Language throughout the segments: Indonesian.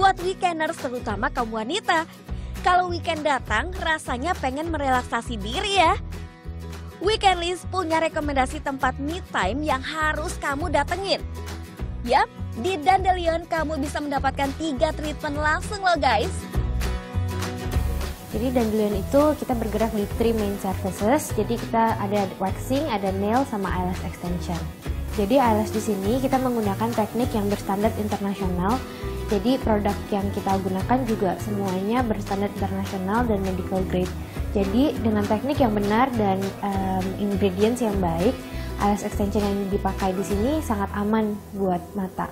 buat weekenders terutama kaum wanita. Kalau weekend datang, rasanya pengen merelaksasi diri ya. Weekendlist punya rekomendasi tempat me time yang harus kamu datengin. Yap, di Dandelion kamu bisa mendapatkan 3 treatment langsung loh guys. Jadi Dandelion itu kita bergerak di 3 main services. Jadi kita ada waxing, ada nail, sama eyelash extension. Jadi eyelash di sini kita menggunakan teknik yang berstandar internasional. Jadi produk yang kita gunakan juga semuanya berstandar internasional dan medical grade. Jadi dengan teknik yang benar dan ingredients yang baik, eyelash extension yang dipakai di sini sangat aman buat mata.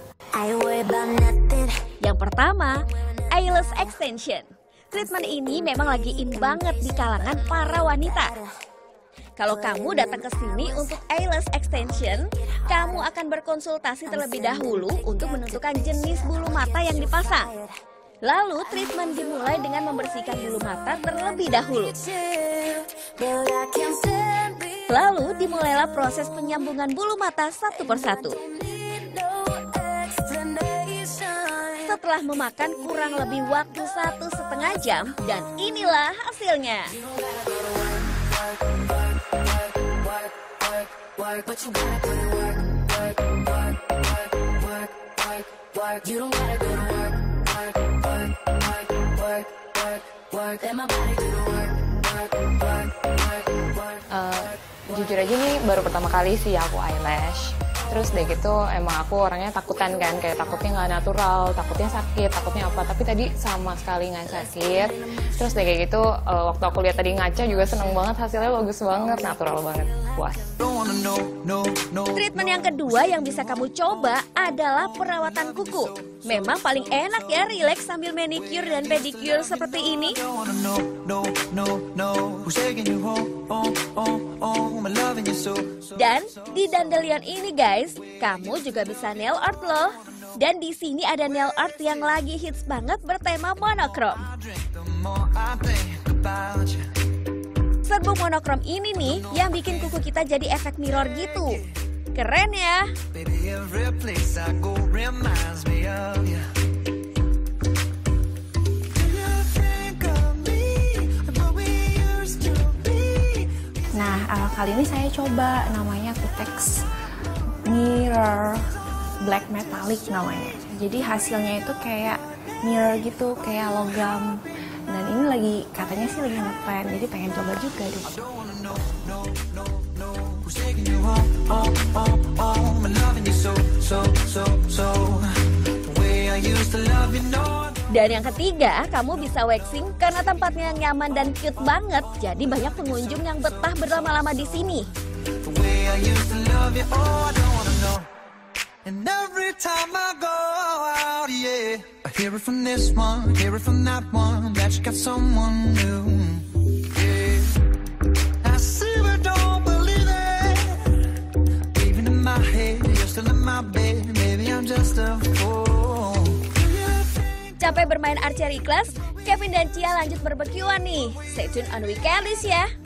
Yang pertama, eyelash extension. Treatment ini memang lagi in banget di kalangan para wanita. Kalau kamu datang ke sini untuk eyelash extension, kamu akan berkonsultasi terlebih dahulu untuk menentukan jenis bulu mata yang dipasang. Lalu treatment dimulai dengan membersihkan bulu mata terlebih dahulu. Lalu dimulailah proses penyambungan bulu mata satu persatu. Setelah memakan kurang lebih waktu 1,5 jam, dan inilah hasilnya. Jujur aja nih baru pertama kali sih aku eyelash. Terus deh gitu emang aku orangnya takutan kan, kayak takutnya nggak natural, takutnya sakit, takutnya apa. Tapi tadi sama sekali nggak sakit. Terus deh kayak gitu waktu aku lihat tadi ngaca juga seneng banget, hasilnya bagus banget, natural banget, puas. Treatment yang kedua yang bisa kamu coba adalah perawatan kuku. Memang paling enak ya relax sambil manicure dan pedicure seperti ini. Dan di Dandelion ini guys, kamu juga bisa nail art loh. Dan di sini ada nail art yang lagi hits banget bertema monokrom. Serbuk monokrom ini nih yang bikin kuku kita jadi efek mirror gitu. Keren ya. Nah, kali ini saya coba namanya Kutex Mirror Black Metallic namanya. Jadi hasilnya itu kayak mirror gitu, kayak logam. Dan ini lagi katanya sih lagi ngetrend, jadi pengen coba juga deh. Dan yang ketiga, kamu bisa waxing karena tempatnya nyaman dan cute banget. Jadi banyak pengunjung yang betah berlama-lama di sini. And every time I go out, yeah, I hear it from this one, hear it from that one, that you got someone new. Yeah, I see but don't believe it. Even in my head, you're still in my bed. Maybe I'm just a fool. Capek bermain archery class? Kevin dan Cia lanjut barbekyuan nih. Stay tune on Weekendlist ya.